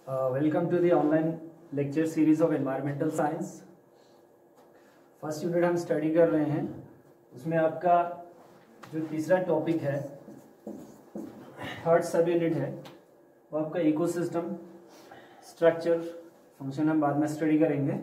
Welcome to the online lecture series of environmental science. First unit हम study कर रहे हैं, उसमें आपका जो तीसरा टॉपिक है, थर्ड सब यूनिट है, वो आपका इकोसिस्टम स्ट्रक्चर फंक्शन हम बाद में स्टडी करेंगे।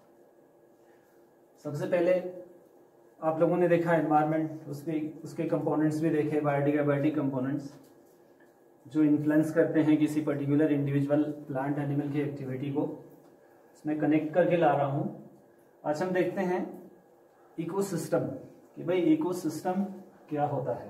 सबसे पहले आप लोगों ने देखा एनवायरमेंट, उसके कंपोनेंट्स भी देखे, बायोटिक एबायोटिक कंपोनेंट्स जो इन्फ्लुएंस करते हैं किसी पर्टिकुलर इंडिविजुअल प्लांट एनिमल की एक्टिविटी को। इसमें कनेक्ट करके ला रहा हूं। आज हम देखते हैं इकोसिस्टम कि भाई इकोसिस्टम क्या होता है।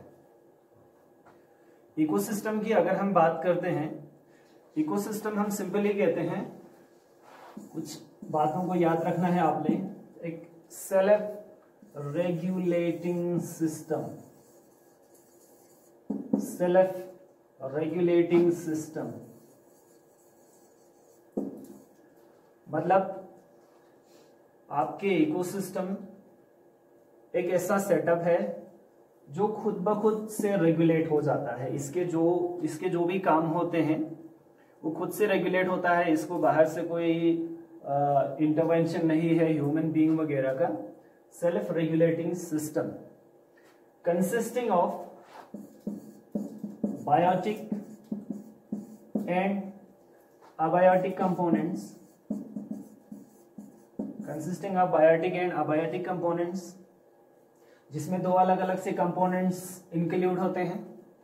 इकोसिस्टम की अगर हम बात करते हैं, इकोसिस्टम हम सिंपली कहते हैं, कुछ बातों को याद रखना है आपने। एक self regulating system, self regulating system मतलब आपके इकोसिस्टम एक ऐसा सेटअप है जो खुद ब खुद से रेगुलेट हो जाता है। इसके जो भी काम होते हैं वो खुद से रेगुलेट होता है। इसको बाहर से कोई इंटरवेंशन नहीं है ह्यूमन बीइंग वगैरह का। Self regulating system consisting of biotic and abiotic components, consisting of biotic and abiotic components, जिसमें दो अलग अलग से कंपोनेंट्स इंक्लूड होते हैं।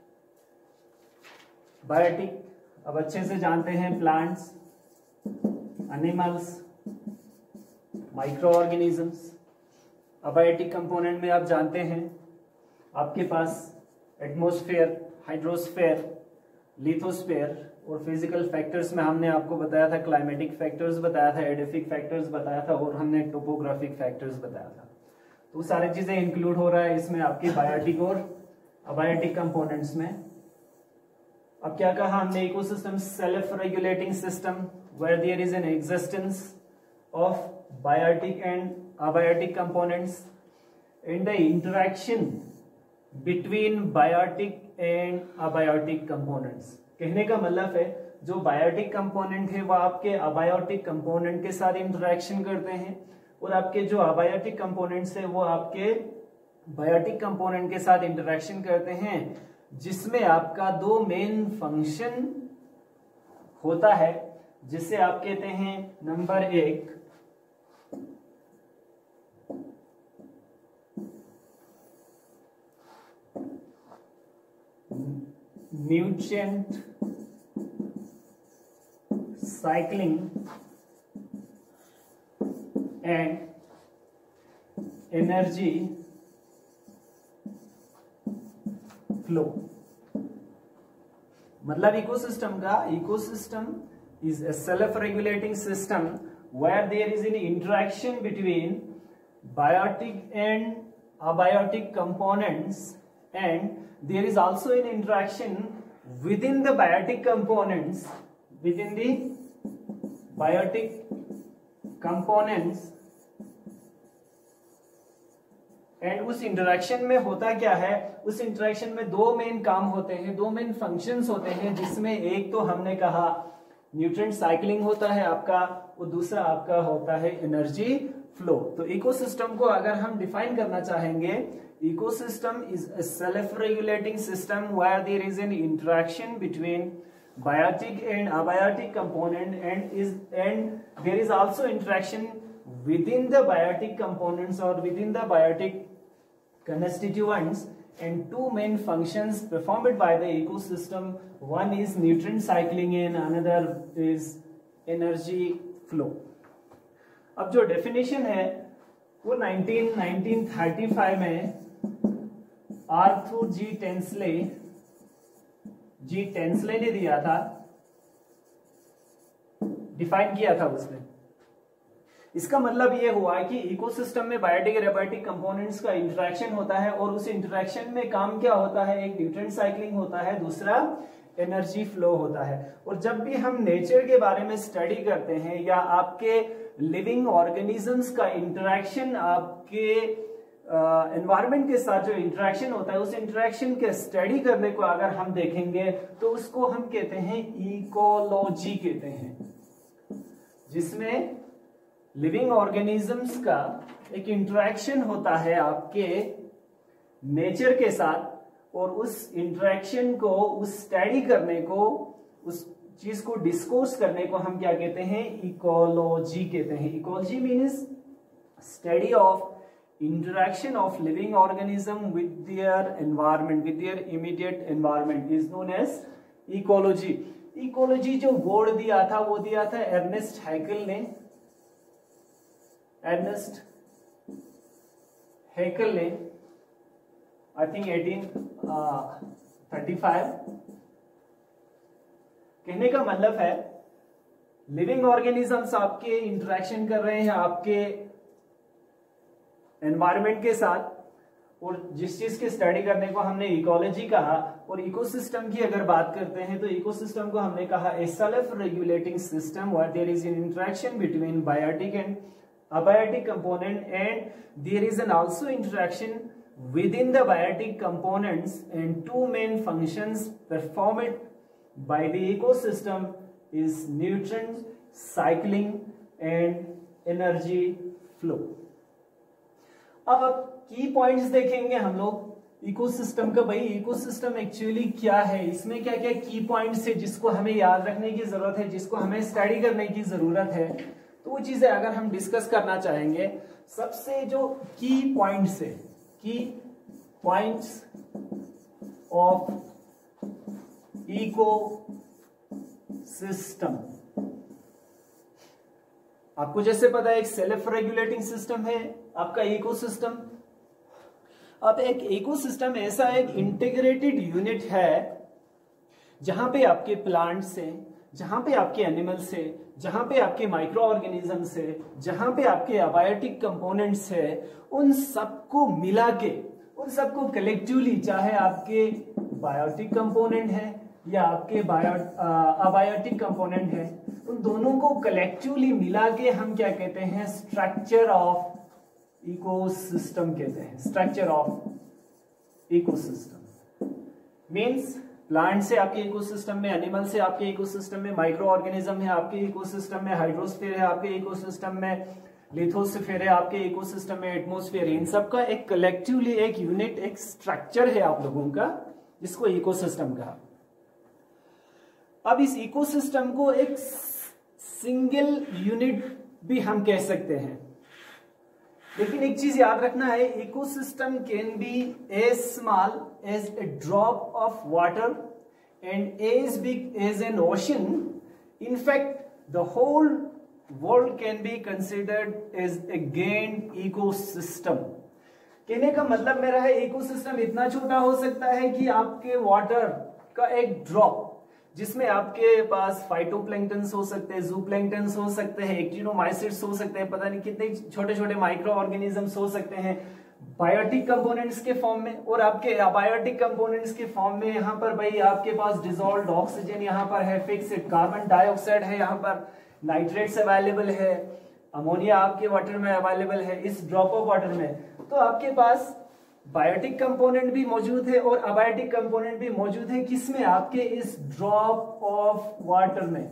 बायोटिक अब अच्छे से जानते हैं, plants, animals, microorganisms. Abiotic component में आप जानते हैं आपके पास एटमॉस्फेयर, हाइड्रोस्फेयर, लिथोस्फेयर और फिजिकल फैक्टर्स में हमने आपको बताया था, क्लाइमेटिक फैक्टर्स बताया था, एडिफिक फैक्टर्स बताया था और हमने टोपोग्राफिक फैक्टर्स बताया था। तो सारी चीजें इंक्लूड हो रहा है इसमें आपके बायोटिक और अबायोटिक कंपोनेंट्स में। अब क्या कहा हमने, ecosystem self regulating system where there is an existence of biotic and abiotic components and the interaction between biotic and abiotic components. कहने का मतलब है जो बायोटिक कंपोनेंट है वो आपके अबायोटिक कंपोनेंट के साथ इंटरेक्शन करते हैं और आपके जो अबायोटिक कंपोनेंट्स है वो आपके बायोटिक कंपोनेंट के साथ इंटरेक्शन करते हैं, जिसमें आपका दो मेन फंक्शन होता है, जिसे आप कहते हैं नंबर एक nutrient cycling and energy flow। मतलब ecosystem is a self-regulating system where there is an interaction between biotic and abiotic components, and there is also an interaction within the biotic components, and उस interaction में होता क्या है, उस interaction में दो main काम होते हैं, दो मेन फंक्शंस होते हैं, जिसमें एक तो हमने कहा न्यूट्रिएंट साइक्लिंग होता है आपका, और दूसरा आपका होता है एनर्जी फ्लो। तो इकोसिस्टम को अगर हम डिफाइन करना चाहेंगे, ecosystem is a self-regulating system where there is an interaction between biotic and abiotic component, and there is also interaction within the biotic components or within the biotic constituents, and two main functions performed by the ecosystem. One is nutrient cycling and another is energy flow। अब जो definition है वो 1935 में Arthur G Tansley ने दिया था, define किया था उसने। इसका मतलब ये हुआ कि इकोसिस्टम में बायोटिक और एबायोटिक कंपोनेंट्स का इंटरेक्शन होता है, और उस इंटरेक्शन में काम क्या होता है, एक न्यूट्रिएंट साइक्लिंग होता है, दूसरा एनर्जी फ्लो होता है। और जब भी हम नेचर के बारे में स्टडी करते हैं या आपके लिविंग ऑर्गेनिजम्स का इंटरेक्शन आपके एनवायरनमेंट के साथ जो इंटरेक्शन होता है, उस इंटरेक्शन के स्टडी करने को अगर हम देखेंगे तो उसको हम कहते हैं इकोलॉजी कहते हैं, जिसमें लिविंग ऑर्गेनिजम्स का एक इंटरेक्शन होता है आपके नेचर के साथ, और उस इंटरेक्शन को, उस स्टडी करने को, उस चीज को डिस्कोर्स करने को हम क्या कहते हैं, इकोलॉजी कहते हैं। Ecology means study of interaction of living organism with their environment, with their immediate environment is known as ecology. Ecology जो वर्ड दिया था वो दिया था अर्नेस्ट हैकेल ने। अर्नेस्ट हैकेल ने आई थिंक 1835। कहने का मतलब है लिविंग ऑर्गेनिजम्स आपके इंटरेक्शन कर रहे हैं आपके एनवायरनमेंट के साथ, और जिस चीज की स्टडी करने को हमने इकोलॉजी कहा। और इकोसिस्टम की अगर बात करते हैं तो इकोसिस्टम को हमने कहा a self regulating system where there is an interaction between biotic and abiotic component, and there is an also interaction within the biotic components, and two main functions performed by the ecosystem is nutrient cycling and energy flow. अब की points देखेंगे हम लोग ecosystem का। भाई ecosystem actually क्या है, इसमें क्या क्या की पॉइंट्स है जिसको हमें याद रखने की जरूरत है, जिसको हमें स्टडी करने की जरूरत है। तो वो चीजें अगर हम डिस्कस करना चाहेंगे, सबसे जो की पॉइंट्स है, की पॉइंट्स ऑफ इकोसिस्टम, आपको जैसे पता है एक सेल्फ रेगुलेटिंग सिस्टम है आपका इकोसिस्टम। अब एक इकोसिस्टम ऐसा एक इंटीग्रेटेड यूनिट है जहां पे आपके प्लांट्स है, जहां पे आपके एनिमल्स है, जहां पे आपके माइक्रो ऑर्गेनिजम्स है, जहां पे आपके अबायोटिक कंपोनेंट्स है, उन सबको मिला के, उन सबको कलेक्टिवली, चाहे आपके बायोटिक कंपोनेंट है या आपके अबायोटिक कंपोनेंट है, उन दोनों को कलेक्टिवली मिला के हम क्या कहते हैं, स्ट्रक्चर ऑफ इकोसिस्टम कहते हैं। Structure of ecosystem means plant से आपके इकोसिस्टम में, एनिमल से आपके इकोसिस्टम में, माइक्रो ऑर्गेनिज्म है आपके इकोसिस्टम में, हाइड्रोस्फीयर है आपके इकोसिस्टम में, लिथोस्फीयर है आपके इकोसिस्टम में, एटमॉस्फेयर, इन सब का एक कलेक्टिवली एक यूनिट, एक स्ट्रक्चर है आप लोगों का, जिसको इकोसिस्टम कहा। अब इस इकोसिस्टम को एक सिंगल यूनिट भी हम कह सकते हैं, लेकिन एक चीज याद रखना है, ecosystem can be as small as a drop of water and as big as an ocean. In fact, the whole world can be considered as a gained ecosystem. कहने का मतलब मेरा है इकोसिस्टम इतना छोटा हो सकता है कि आपके वाटर का एक ड्रॉप, जिसमें आपके पास फाइटोप्लैंक्टन्स हो सकते हैं, जूप्लैंक्टन्स हो सकते हैं, एक्टिनोमाइसिट्स हो सकते हैं, पता नहीं कितने छोटे छोटे माइक्रो ऑर्गेनिजम्स हो सकते हैं बायोटिक कंपोनेंट्स के फॉर्म में, और आपके अबायोटिक कंपोनेंट्स के फॉर्म में। यहाँ पर भाई आपके पास डिसॉल्व्ड ऑक्सीजन यहाँ पर है, फिक्स्ड कार्बन डाइऑक्साइड है, यहाँ पर नाइट्रेट्स अवेलेबल है, अमोनिया आपके वाटर में अवेलेबल है इस ड्रॉप ऑफ वाटर में। तो आपके पास बायोटिक कंपोनेंट भी मौजूद है और अबायोटिक कंपोनेंट भी मौजूद है, किसमें, आपके इस ड्रॉप ऑफ वाटर में।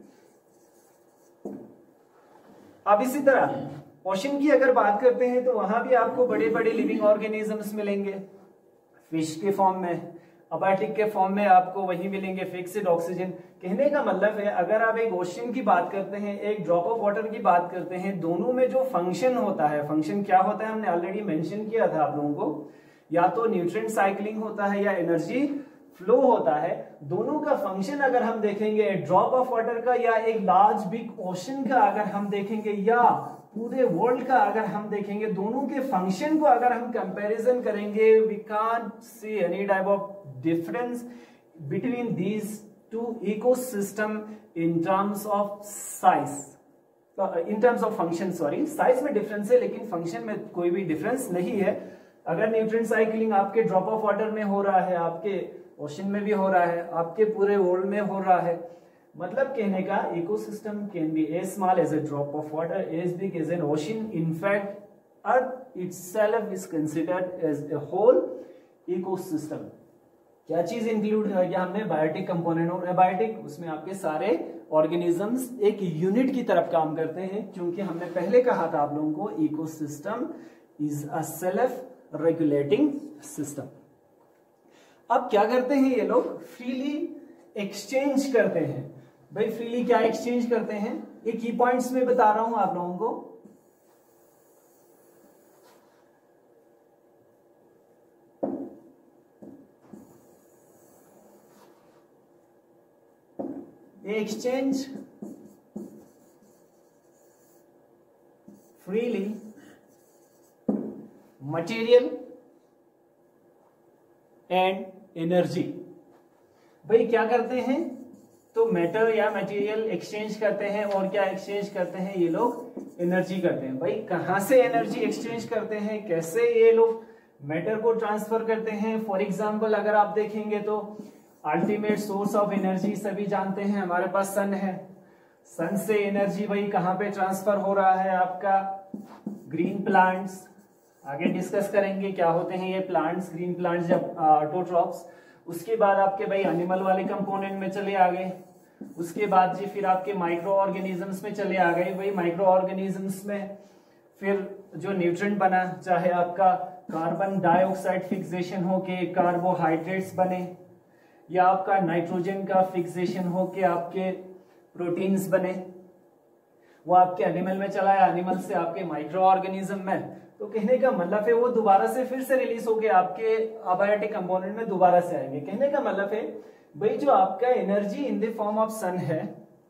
अब इसी तरह ओशन की अगर बात करते हैं तो वहां भी आपको बड़े बड़े लिविंग ऑर्गेनिजम्स मिलेंगे, फिश के फॉर्म में, अबायोटिक के फॉर्म में आपको वही मिलेंगे, फिक्स्ड ऑक्सीजन। कहने का मतलब है अगर आप एक ओशन की बात करते हैं, एक ड्रॉप ऑफ वाटर की बात करते हैं, दोनों में जो फंक्शन होता है, फंक्शन क्या होता है हमने ऑलरेडी मेंशन किया था आप लोगों को, या तो न्यूट्रिएंट साइक्लिंग होता है या एनर्जी फ्लो होता है। दोनों का फंक्शन अगर हम देखेंगे ड्रॉप ऑफ वाटर का या एक लार्ज बिग ओशन का अगर हम देखेंगे या पूरे वर्ल्ड का अगर हम देखेंगे, दोनों के फंक्शन को अगर हम कंपैरिजन करेंगे, we can't see any type of difference between these two ecosystem in terms of size, in terms of function, sorry, size में डिफरेंस है लेकिन फंक्शन में कोई भी डिफरेंस नहीं है। अगर न्यूट्रिएंट साइक्लिंग आपके ड्रॉप ऑफ वाटर में हो रहा है, आपके ओशन में भी हो रहा है, आपके पूरे वर्ल्ड में हो रहा है, मतलब कहने का ecosystem can be as small as a drop of water, as big as an ocean. In fact earth itself is considered as a whole ecosystem. क्या चीज इंक्लूड किया हमने? बायोटिक कंपोनेंट और एबायोटिक। उसमें आपके सारे ऑर्गेनिजम्स एक यूनिट की तरफ काम करते हैं, क्योंकि हमने पहले कहा था आप लोगों को ecosystem is a self regulating system. अब क्या करते हैं ये लोग? फ्रीली एक्सचेंज करते हैं। भाई फ्रीली क्या एक्सचेंज करते हैं? ये की पॉइंट्स में बता रहा हूं आप लोगों को। Exchange freely material and energy. भाई क्या करते हैं? तो मैटर या मटेरियल एक्सचेंज करते हैं, और क्या एक्सचेंज करते हैं ये लोग? एनर्जी करते हैं। भाई कहां से एनर्जी एक्सचेंज करते हैं? कैसे ये लोग मैटर को ट्रांसफर करते हैं? फॉर एग्जांपल अगर आप देखेंगे तो अल्टीमेट सोर्स ऑफ एनर्जी सभी जानते हैं, हमारे पास सन है। सन से एनर्जी भाई कहां पे ट्रांसफर हो रहा है? आपका ग्रीन प्लांट्स। आगे डिस्कस करेंगे क्या होते हैं ये प्लांट्स, ग्रीन प्लांट्स जब ऑटोट्रॉप्स। उसके बाद आपके भाई एनिमल वाले कंपोनेंट में चले आ गए। उसके बाद जी फिर आपके माइक्रो ऑर्गेनिजम्स में चले आ गए। भाई माइक्रो ऑर्गेनिजम्स में फिर जो न्यूट्रिएंट बना, चाहे आपका कार्बन डाइऑक्साइड फिक्सेशन हो के कार्बोहाइड्रेट्स बने, या आपका नाइट्रोजन का फिक्सेशन हो के आपके प्रोटीन्स बने, वो आपके एनिमल में चला है, एनिमल से आपके माइक्रो ऑर्गेनिज्म में। तो कहने का मतलब है वो दोबारा से फिर से रिलीज होके आपके अबायोटिक कंपोनेंट में दोबारा से आएंगे। कहने का मतलब है भाई जो आपका energy in the form of sun है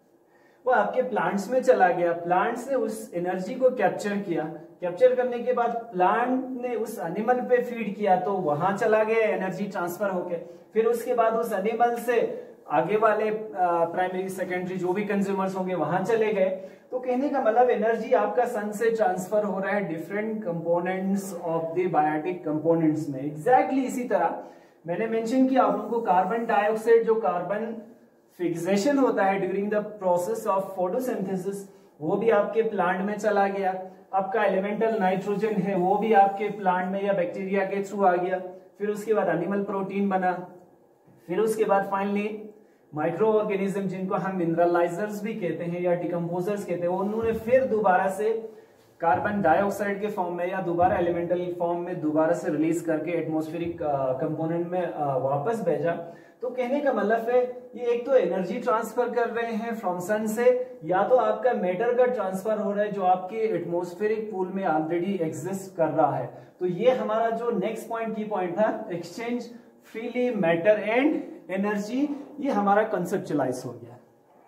वो आपके प्लांट्स में चला गया, प्लांट्स ने उस एनर्जी को कैप्चर किया, कैप्चर करने के बाद प्लांट ने उस एनिमल पे फीड किया तो वहां चला गया एनर्जी ट्रांसफर होके। फिर उसके बाद उस एनिमल से आगे वाले प्राइमरी सेकेंडरी जो भी कंज्यूमर्स होंगे वहां चले गए। तो कहने का मतलब एनर्जी आपका सन से ट्रांसफर हो रहा है different components of the biotic components में। एग्जैक्टली इसी तरह मैंने मेंशन किया आप लोगों को कार्बन डाइऑक्साइड जो कार्बन फिक्सेशन होता है during the process of photosynthesis वो भी आपके प्लांट में चला गया। आपका एलिमेंटल नाइट्रोजन है वो भी आपके प्लांट में या बैक्टीरिया के थ्रू आ गया। फिर उसके बाद एनिमल प्रोटीन बना। फिर उसके बाद फाइनली माइक्रो ऑर्गेनिज्म जिनको हम मिनरलाइजर्स भी कहते हैं या डिकम्पोजर्स कहते हैं, उन्होंने फिर दोबारा से कार्बन डाइऑक्साइड के फॉर्म में या दोबारा एलिमेंटल फॉर्म में दोबारा से रिलीज करके एटमॉस्फेरिक कंपोनेंट में वापस भेजा। तो कहने का मतलब है ये एक तो एनर्जी ट्रांसफर कर रहे हैं फ्रॉम सन से, या तो आपका मैटर का ट्रांसफर हो रहा है जो आपके एटमॉस्फेरिक पूल में ऑलरेडी एग्जिस्ट कर रहा है। तो ये हमारा जो नेक्स्ट पॉइंट की पॉइंट था exchange freely matter and energy, ये हमारा कंसेप्चुलाइज हो गया।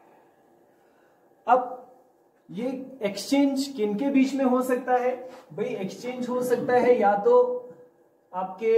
अब ये एक्सचेंज किनके बीच में हो सकता है? भाई एक्सचेंज हो सकता है या तो आपके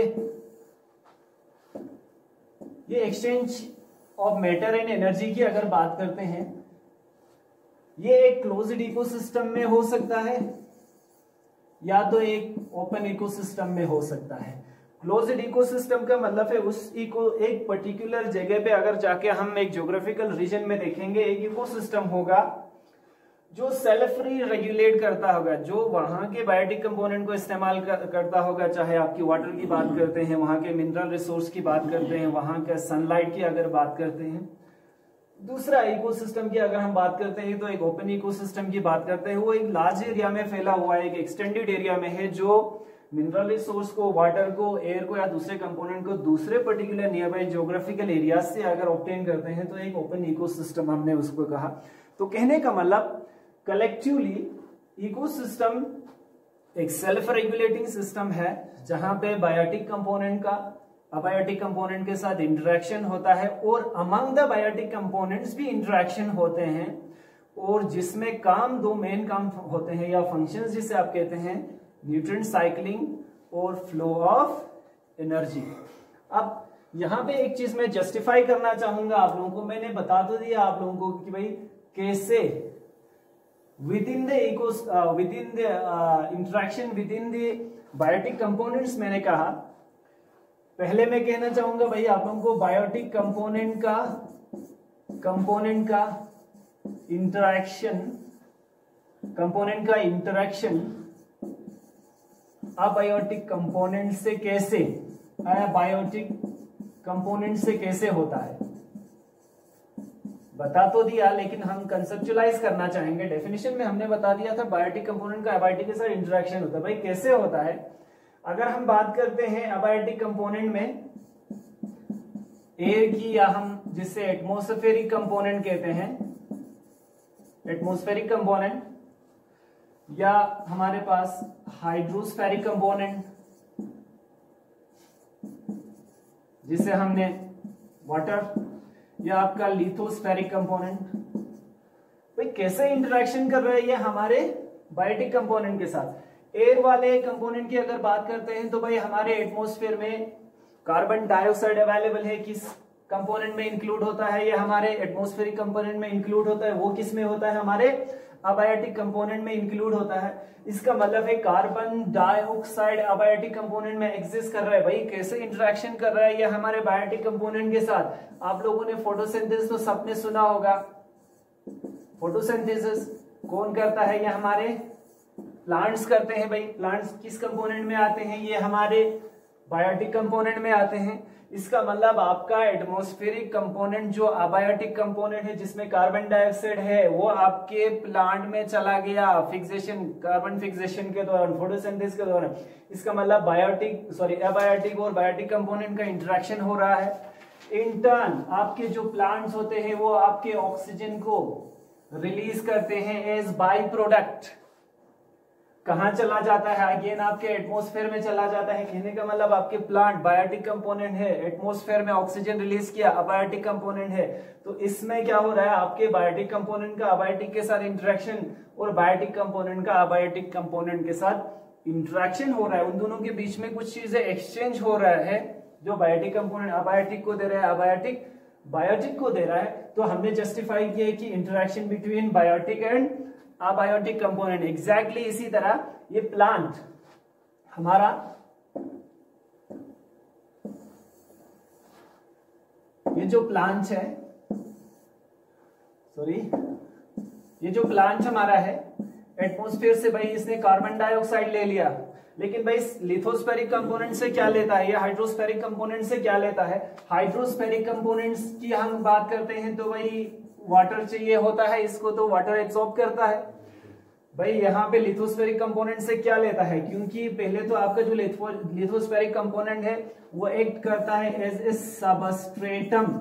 ये exchange of matter and energy की अगर बात करते हैं ये एक क्लोज्ड इकोसिस्टम में हो सकता है या तो एक ओपन इकोसिस्टम में हो सकता है। क्लोज्ड इकोसिस्टम का मतलब है एक पर्टिकुलर जगह पे अगर जाके हम एक ज्योग्राफिकल रीजन में देखेंगे एक इकोसिस्टम होगा जो सेल्फली रेगुलेट करता होगा, जो वहां के बायोटिक कंपोनेंट को इस्तेमाल करता होगा, चाहे आपकी वाटर की बात करते हैं, वहां के मिनरल रिसोर्स की बात करते हैं, वहां के सनलाइट की अगर बात करते हैं। दूसरा इकोसिस्टम की अगर हम बात करते हैं तो एक ओपन इकोसिस्टम की बात करते हैं, वो एक लार्ज एरिया में फैला हुआ है, एक एक्सटेंडेड एरिया में है जो मिनरल रिसोर्स को, वाटर को, एयर को या दूसरे कंपोनेंट को दूसरे particular nearby geographical area से अगर ऑब्टेन करते हैं तो एक ओपन इकोसिस्टम हमने उसको कहा। तो कहने का मतलब कलेक्टिवली इकोसिस्टम एक सेल्फ रेगुलेटिंग सिस्टम है जहां पे बायोटिक कंपोनेंट का अबायोटिक कंपोनेंट के साथ इंटरेक्शन होता है और अमंग द बायोटिक कंपोनेंट्स भी इंटरेक्शन होते हैं, और जिसमें काम दो मेन काम होते हैं या फंक्शंस जिसे आप कहते हैं न्यूट्रिएंट साइक्लिंग और फ्लो ऑफ एनर्जी। अब यहां पे एक चीज मैं जस्टिफाई करना चाहूंगा आप लोगों को, मैंने बता तो दिया आप लोगों को कि भाई कैसे within the interaction within the biotic components. मैंने कहा पहले मैं कहना चाहूंगा भाई आप लोगों को बायोटिक कंपोनेंट का इंटरेक्शन अबायोटिक कंपोनेंट से कैसे, अबायोटिक कंपोनेंट से कैसे होता है, बता तो दिया लेकिन हम कंसेप्चुलाइज करना चाहेंगे। डेफिनेशन में हमने बता दिया था बायोटिक कंपोनेंट का अबायोटिक के साथ इंटरेक्शन होता है। भाई कैसे होता है, अगर हम बात करते हैं अबायोटिक कंपोनेंट में एयर की, या हम जिसे एटमॉस्फेरिक कंपोनेंट कहते हैं, एटमॉस्फेरिक कंपोनेंट, या हमारे पास हाइड्रोस्फेरिक कंपोनेंट जिसे हमने वाटर, या आपका लिथोस्फेरिक कंपोनेंट, भाई कैसे इंटरेक्शन कर रहा है ये हमारे बायोटिक कंपोनेंट के साथ। एयर वाले कंपोनेंट की अगर बात करते हैं तो भाई हमारे एटमॉस्फेयर में कार्बन डाइऑक्साइड अवेलेबल है, किस कंपोनेंट में इंक्लूड होता है, ये हमारे एटमॉस्फेरिक कंपोनेंट में इंक्लूड होता है। वो किस में होता है, हमारे अबायोटिक कंपोनेंट में इंक्लूड होता है। इसका मतलब है कार्बन डाइऑक्साइड अबायोटिक कंपोनेंट में एग्जिस्ट कर रहा है। भाई कैसे इंटरेक्शन कर रहा है ये हमारे बायोटिक कंपोनेंट के साथ। आप लोगों ने फोटोसिंथेसिस तो सबने सुना होगा। फोटोसिंथेसिस कौन करता है, ये हमारे प्लांट्स करते हैं। भाई प्लांट्स किस कंपोनेंट में आते हैं, ये हमारे बायोटिक कंपोनेंट में आते हैं। इसका मतलब आपका एटमॉस्फेरिक कंपोनेंट जो अबायोटिक कंपोनेंट है जिसमें कार्बन डाइऑक्साइड है, वो आपके प्लांट में चला गया फिक्सेशन, कार्बन फिक्सेशन के दौरान, फोटोसिंथेसिस के दौरान। इसका मतलब अबायोटिक और बायोटिक कंपोनेंट का इंटरेक्शन हो रहा है। इन टर्न आपके जो प्लांट्स होते हैं वो आपके ऑक्सीजन को रिलीज करते हैं एज बाई प्रोडक्ट। कहां चला जाता है, अगेन आपके एटमॉस्फेयर में चला जाता है। कहने का मतलब आपके प्लांट बायोटिक कंपोनेंट है, एटमॉस्फेयर में ऑक्सीजन रिलीज किया, अबायोटिक कंपोनेंट है। तो इसमें क्या हो रहा है, आपके बायोटिक कंपोनेंट का अबायोटिक के साथ इंटरेक्शन और बायोटिक कंपोनेंट का अबायोटिक कंपोनेंट के साथ इंटरेक्शन हो रहा है। उन दोनों के बीच में कुछ चीजें एक्सचेंज हो रहा है, जो बायोटिक कंपोनेंट अबायोटिक को दे रहा है, अबायोटिक बायोटिक को दे रहा है। तो हमने जस्टिफाई किया कि interaction between biotic and abiotic component. Exactly इसी तरह ये प्लांट हमारा, ये जो प्लांट है, ये जो प्लांट हमारा है, एटमॉस्फेयर से भाई इसने कार्बन डाइऑक्साइड ले लिया, लेकिन भाई लिथोस्फेरिक कंपोनेंट से क्या लेता है, या हाइड्रोस्फेरिक कंपोनेंट से क्या लेता है। हाइड्रोस्फेरिक कंपोनेंट्स की हम बात करते हैं तो भाई वाटर चाहिए होता है इसको, तो वाटर एब्सॉर्ब करता है। भाई यहाँ पे लिथोस्फेरिक कंपोनेंट से क्या लेता है, क्योंकि पहले तो आपका जो लिथोस्फेरिक कंपोनेंट है वो एक्ट करता है एज ए सबस्ट्रेटम,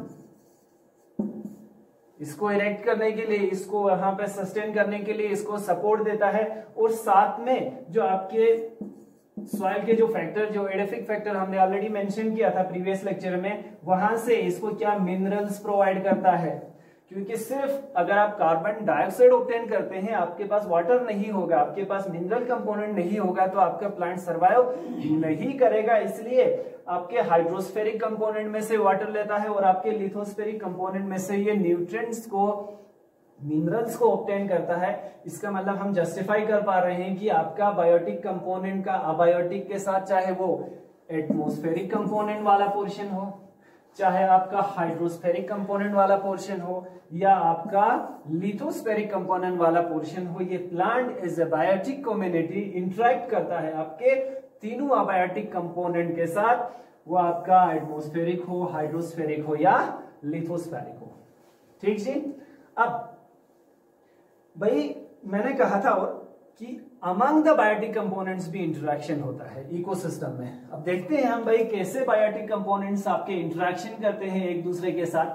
इसको इरेक्ट करने के लिए, इसको यहाँ पे सस्टेन करने के लिए इसको सपोर्ट देता है। और साथ में जो आपके सॉइल के जो फैक्टर, जो एडेफिक फैक्टर हमने ऑलरेडी मेंशन किया था प्रीवियस लेक्चर में, वहां से इसको क्या मिनरल्स प्रोवाइड करता है। क्योंकि सिर्फ अगर आप कार्बन डाइऑक्साइड ऑब्टेन करते हैं, आपके पास वाटर नहीं होगा, आपके पास मिनरल कंपोनेंट नहीं होगा, तो आपका प्लांट सर्वाइव नहीं करेगा। इसलिए आपके हाइड्रोस्फेरिक कंपोनेंट में से वाटर लेता है और आपके लिथोस्फेरिक कंपोनेंट में से ये न्यूट्रिएंट्स को, मिनरल्स को ऑब्टेन करता है। इसका मतलब हम जस्टिफाई कर पा रहे हैं कि आपका बायोटिक कंपोनेंट का अबायोटिक के साथ, चाहे वो एटमॉस्फेरिक कंपोनेंट वाला पोर्शन हो, चाहे आपका हाइड्रोस्फेरिक कंपोनेंट वाला पोर्शन हो, या आपका लिथोस्फेरिक कंपोनेंट वाला पोर्शन हो, ये plant as a biotic community interact करता है आपके तीनों अबायोटिक कंपोनेंट के साथ, वो आपका एटमॉस्फेरिक हो, हाइड्रोस्फेरिक हो या लिथोस्फेरिक हो। ठीक जी। अब भाई मैंने कहा था और कि अमंग द बायोटिक कंपोनेंट्स भी इंटरेक्शन होता है इकोसिस्टम में। अब देखते हैं हम भाई कैसे बायोटिक कंपोनेंट्स आपके इंटरेक्शन करते हैं एक दूसरे के साथ।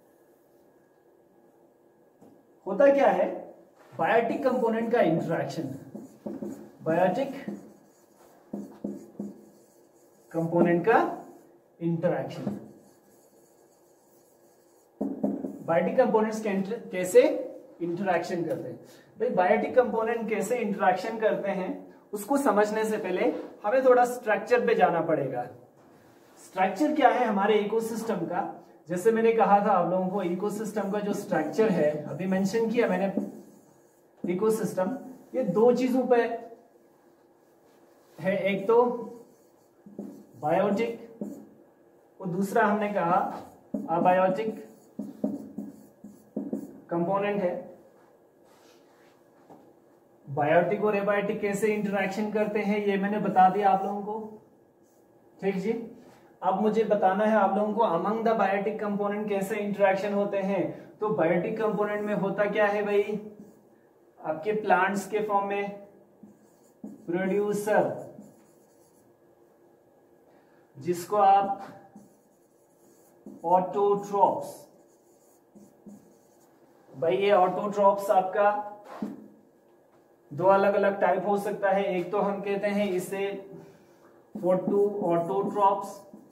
होता क्या है, बायोटिक कंपोनेंट का इंटरेक्शन, बायोटिक कंपोनेंट का इंटरेक्शन, बायोटिक कंपोनेंट्स कैसे इंटरेक्शन करते हैं। भाई बायोटिक कंपोनेंट कैसे इंटरेक्शन करते हैं उसको समझने से पहले हमें थोड़ा स्ट्रक्चर पे जाना पड़ेगा। स्ट्रक्चर क्या है हमारे इकोसिस्टम का। जैसे मैंने कहा था आप लोगों को, इकोसिस्टम का जो स्ट्रक्चर है, अभी मेंशन किया मैंने, इकोसिस्टम ये दो चीजों पे है, एक तो बायोटिक और दूसरा हमने कहा अबायोटिक कंपोनेंट है। बायोटिक और एबायोटिक कैसे इंटरेक्शन करते हैं ये मैंने बता दिया आप लोगों को, ठीक जी। अब मुझे बताना है आप लोगों को अमंग द बायोटिक कंपोनेंट कैसे इंटरेक्शन होते हैं। तो बायोटिक कंपोनेंट में होता क्या है भाई, आपके प्लांट्स के फॉर्म में प्रोड्यूसर, जिसको आप ऑटोट्रॉप्स, भाई ये ऑटोट्रॉप्स आपका दो अलग अलग टाइप हो सकता है। एक तो हम कहते हैं इसे फोटो ऑटोट्रॉप्स,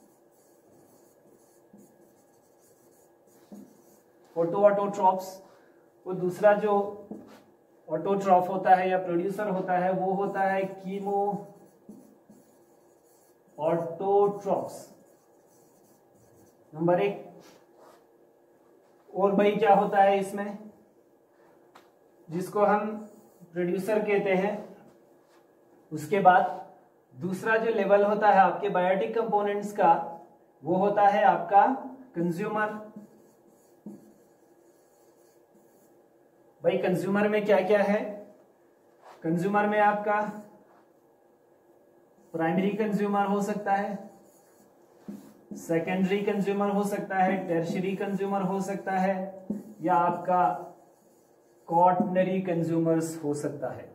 फोटो ऑटोट्रॉप्स। वो दूसरा जो ऑटोट्रॉप होता है या प्रोड्यूसर होता है वो होता है कीमो ऑटोट्रॉप्स, नंबर 1। और भाई क्या होता है इसमें, जिसको हम प्रोड्यूसर कहते हैं। उसके बाद दूसरा जो लेवल होता है आपके बायोटिक कंपोनेंट्स का वो होता है आपका कंज्यूमर। भाई कंज्यूमर में क्या क्या है, कंज्यूमर में आपका प्राइमरी कंज्यूमर हो सकता है, सेकेंडरी कंज्यूमर हो सकता है, टर्शियरी कंज्यूमर हो सकता है, या आपका क्वाटरनरी कंज्यूमर्स हो सकता है।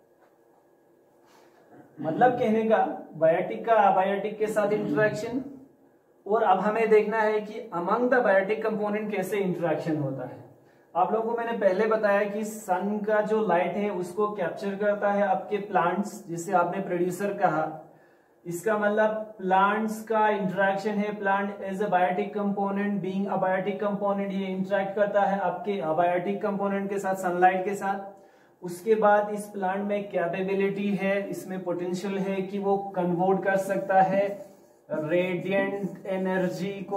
मतलब कहने का बायोटिक का अबायोटिक के साथ इंटरेक्शन। और अब हमें देखना है कि अमंग द बायोटिक कंपोनेंट कैसे इंटरेक्शन होता है। आप लोगों को मैंने पहले बताया कि सन का जो लाइट है उसको कैप्चर करता है आपके प्लांट्स, जिसे आपने प्रोड्यूसर कहा। इसका मतलब प्लांट्स का इंटरेक्शन है, plant as a biotic component being abiotic component, ये इंटरेक्ट करता है आपके अबायोटिक कंपोनेंट के साथ, सनलाइट के साथ। उसके बाद इस प्लांट में कैपेबिलिटी है, इसमें पोटेंशियल है कि वो कन्वर्ट कर सकता है रेडिएंट एनर्जी को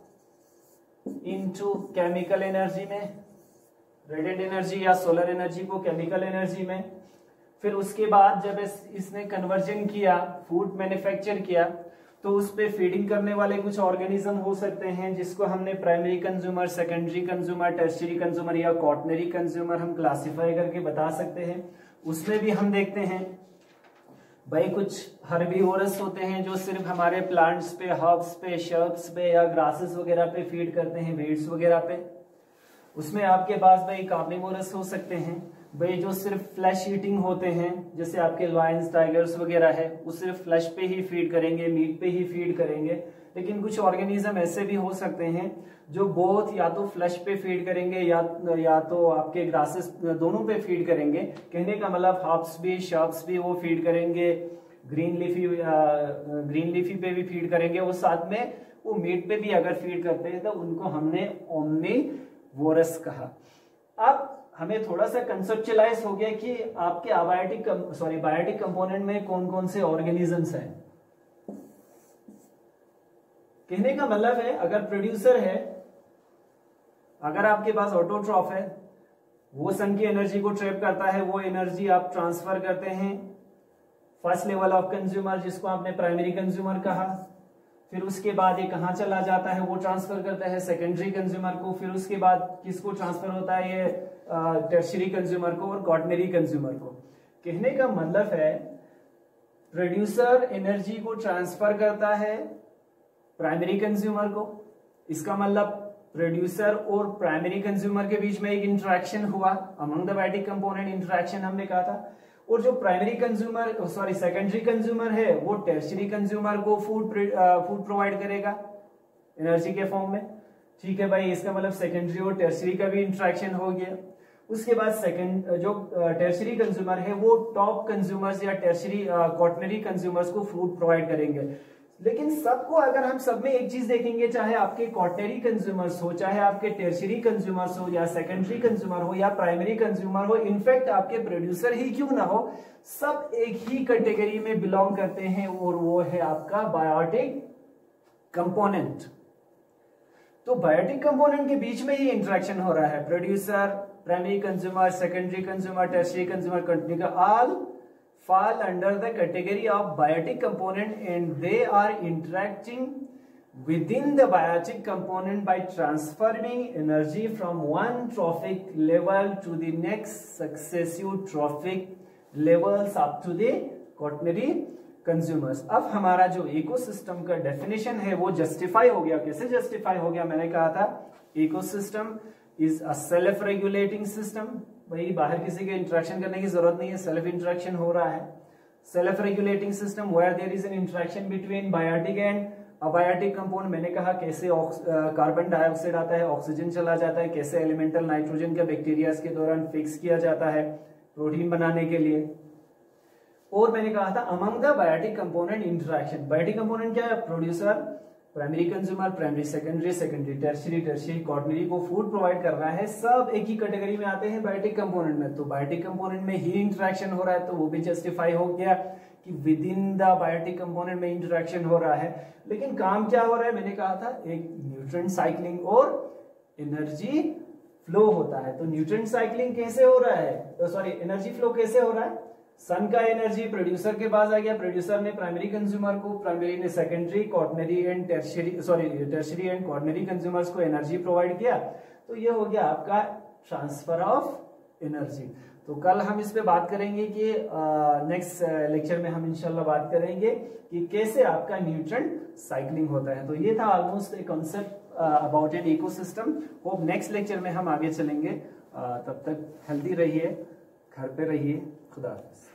इनटू केमिकल एनर्जी में, रेडिएंट एनर्जी या सोलर एनर्जी को केमिकल एनर्जी में। फिर उसके बाद जब इसने कन्वर्जन किया, फूड मैन्युफैक्चर किया, तो उस पे फीडिंग करने वाले कुछ ऑर्गेनिज्म हो सकते हैं, जिसको हमने primary consumer, secondary consumer, tertiary consumer या क्वाटरनरी कंज्यूमर हम क्लासिफाई करके बता सकते हैं। उसमें भी हम देखते हैं भाई कुछ हर्बीवोरस होते हैं जो सिर्फ हमारे प्लांट्स पे, हर्ब्स पे, शर्ब्स पे या ग्रासेस वगैरह पे फीड करते हैं, वीड्स वगैरह पे। उसमें आपके पास भाई कार्निवोरस हो सकते हैं, भाई जो सिर्फ फ्लैश ईटिंग होते हैं, जैसे आपके लायंस, टाइगर्स वगैरह है, वो सिर्फ फ्लैश पे ही फीड करेंगे, मीट पे ही फीड करेंगे। लेकिन कुछ ऑर्गेनिज्म ऐसे भी हो सकते हैं जो बोथ या तो फ्लैश पे फीड करेंगे या तो आपके ग्रासेस, दोनों पे फीड करेंगे। कहने का मतलब हर्ब्स भी, शर्ब्स भी वो फीड करेंगे, ग्रीन लीफी पे भी फीड करेंगे, और साथ में वो मीट पे भी अगर फीड करते हैं तो उनको हमने ओमनीवोरस कहा। अब हमें थोड़ा सा कंसेप्चुअलाइज हो गया कि आपके बायोटिक कंपोनेंट में कौन कौन से ऑर्गेनिजम्स हैं। कहने का मतलब है अगर प्रोड्यूसर है, अगर आपके पास ऑटोट्रॉफ है, वो सन की एनर्जी को ट्रैप करता है, वो एनर्जी आप ट्रांसफर करते हैं फर्स्ट लेवल ऑफ कंज्यूमर, जिसको आपने प्राइमरी कंज्यूमर कहा। फिर उसके बाद ये कहां चला जाता है, वो ट्रांसफर करता है सेकेंडरी कंज्यूमर को। फिर उसके बाद किसको ट्रांसफर होता है, ये टर्शियरी कंज्यूमर को और क्वाटरनरी कंज्यूमर को। कहने का मतलब है प्रोड्यूसर एनर्जी को ट्रांसफर करता है प्राइमरी कंज्यूमर को। इसका मतलब प्रोड्यूसर और प्राइमरी कंज्यूमर के बीच में एक इंटरेक्शन हुआ, among the biotic component interaction हमने कहा था। और जो सेकेंडरी कंज्यूमर है वो टर्शियरी कंज्यूमर को फूड प्रोवाइड करेगा एनर्जी के फॉर्म में। ठीक है भाई, इसका मतलब सेकेंडरी और टर्शियरी का भी इंटरेक्शन हो गया। उसके बाद जो टर्शियरी कंज्यूमर है वो टॉप कंज्यूमर्स या टर्शियरी क्वाटरनरी कंज्यूमर्स को फूड प्रोवाइड करेंगे। लेकिन सबको अगर हम सब में एक चीज देखेंगे, चाहे आपके क्वाटरनरी कंज्यूमर्स हो, चाहे आपके टर्शियरी कंज्यूमर्स हो, या सेकेंडरी कंज्यूमर हो, या प्राइमरी कंज्यूमर हो, इनफैक्ट आपके प्रोड्यूसर ही क्यों ना हो, सब एक ही कैटेगरी में बिलोंग करते हैं, और वो है आपका बायोटिक कंपोनेंट। तो बायोटिक कंपोनेंट के बीच में ही इंटरेक्शन हो रहा है, producer, primary consumer, secondary consumer, tertiary consumer, continue का all fall under the category of biotic component, and they are interacting within the biotic component by transferring energy from one trophic level to the next successive trophic levels up to the quaternary consumers. अब हमारा जो ecosystem का definition है वो justify हो गया। कैसे justify हो गया? मैंने कहा था ecosystem is a self regulating system. भाई बाहर किसी के इंटरेक्शन करने की जरूरत नहीं है, सेल्फ इंटरेक्शन हो रहा है। Self regulating system where there is an interaction between biotic and abiotic compound. मैंने कहा कैसे कार्बन डाइऑक्साइड आता है, ऑक्सीजन चला जाता है, कैसे एलिमेंटल नाइट्रोजन का बैक्टीरिया के दौरान फिक्स किया जाता है प्रोटीन बनाने के लिए। और मैंने कहा था among the biotic component interaction. Biotic component क्या है? Producer, primary consumer, primary secondary, secondary tertiary, tertiary quaternary को फूड प्रोवाइड कर रहा है, सब एक ही कैटेगरी में आते हैं बायोटिक कंपोनेंट में। तो बायोटिक कंपोनेंट में ही इंटरेक्शन हो रहा है, तो वो भी जस्टिफाई हो गया कि within the biotic component में इंटरेक्शन हो रहा है। लेकिन काम क्या हो रहा है? मैंने कहा था एक न्यूट्रिएंट साइक्लिंग और एनर्जी फ्लो होता है। तो न्यूट्रिएंट साइक्लिंग कैसे हो रहा है? तो सॉरी, एनर्जी फ्लो कैसे हो रहा है? सन का एनर्जी प्रोड्यूसर के पास आ गया, प्रोड्यूसर ने प्राइमरी कंज्यूमर को, प्राइमरी ने secondary, quaternary and tertiary and quaternary consumers को एनर्जी प्रोवाइड किया। तो ये हो गया आपका ट्रांसफर ऑफ एनर्जी। तो कल हम इस पे बात करेंगे कि नेक्स्ट लेक्चर में हम इंशाल्लाह बात करेंगे कि कैसे आपका न्यूट्रिएंट साइक्लिंग होता है। तो ये था almost a concept about an ecosystem. Hope next lecture में हम आगे चलेंगे। तब तक हेल्दी रहिए, घर पे रहिए। खुदा हाफिज।